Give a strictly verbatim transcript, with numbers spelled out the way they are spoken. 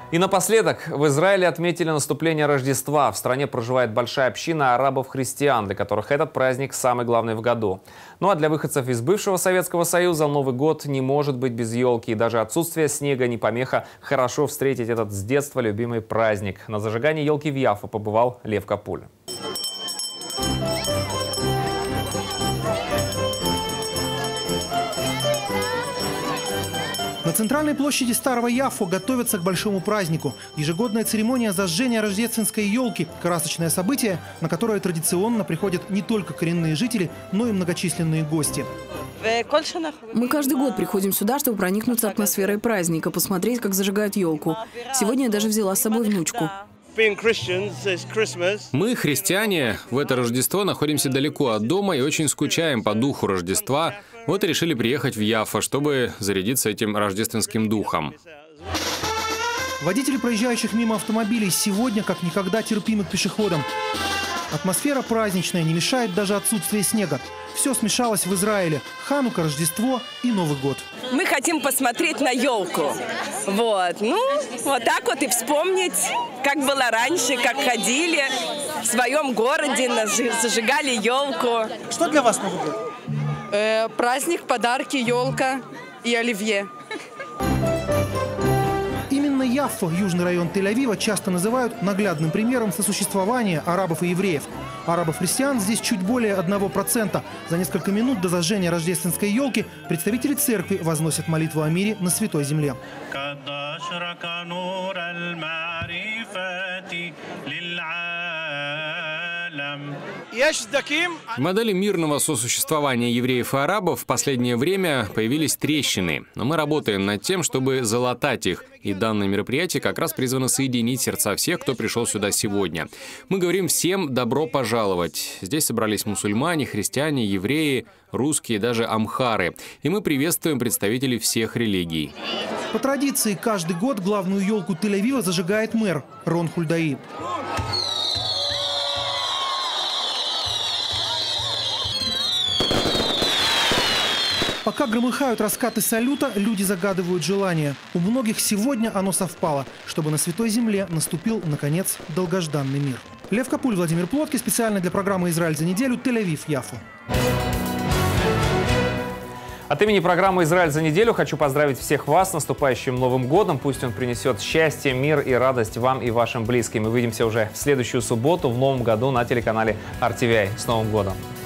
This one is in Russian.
И напоследок, в Израиле отметили наступление Рождества. В стране проживает большая община арабов-христиан, для которых этот праздник самый главный в году. Ну а для выходцев из бывшего Советского Союза Новый год не может быть без елки. И даже отсутствие снега не помеха хорошо встретить этот с детства любимый праздник. На зажигании елки в Яффа побывал Лев Капуль. На центральной площади Старого Яффо готовятся к большому празднику. Ежегодная церемония зажжения рождественской елки – красочное событие, на которое традиционно приходят не только коренные жители, но и многочисленные гости. Мы каждый год приходим сюда, чтобы проникнуться атмосферой праздника, посмотреть, как зажигают елку. Сегодня я даже взяла с собой внучку. Мы, христиане, в это Рождество находимся далеко от дома и очень скучаем по духу Рождества. Вот и решили приехать в Яффа, чтобы зарядиться этим рождественским духом. Водители проезжающих мимо автомобилей сегодня как никогда терпимы к пешеходам. Атмосфера праздничная, не мешает даже отсутствие снега. Все смешалось в Израиле. Ханука, Рождество и Новый год. Мы хотим посмотреть на елку. Вот. Ну, вот так вот и вспомнить, как было раньше, как ходили в своем городе, зажигали елку. Что для вас Новый год? Э, праздник, подарки, елка и оливье. Именно Яффа, южный район Тель-Авива, часто называют наглядным примером сосуществования арабов и евреев. Арабов-христиан здесь чуть более одного процента. За несколько минут до зажжения рождественской елки представители церкви возносят молитву о мире на Святой Земле. В модели мирного сосуществования евреев и арабов в последнее время появились трещины. Но мы работаем над тем, чтобы залатать их. И данное мероприятие как раз призвано соединить сердца всех, кто пришел сюда сегодня. Мы говорим всем «добро пожаловать». Здесь собрались мусульмане, христиане, евреи, русские, даже амхары. И мы приветствуем представителей всех религий. По традиции, каждый год главную елку Тель-Авива зажигает мэр Рон Хульдаи. Пока громыхают раскаты салюта, люди загадывают желание. У многих сегодня оно совпало, чтобы на Святой Земле наступил, наконец, долгожданный мир. Лев Капуль, Владимир Плотки, специально для программы «Израиль за неделю», Тель-Авив, Яффа. От имени программы «Израиль за неделю» хочу поздравить всех вас с наступающим Новым годом. Пусть он принесет счастье, мир и радость вам и вашим близким. Мы увидимся уже в следующую субботу в новом году на телеканале ар ти ви ай. С Новым годом!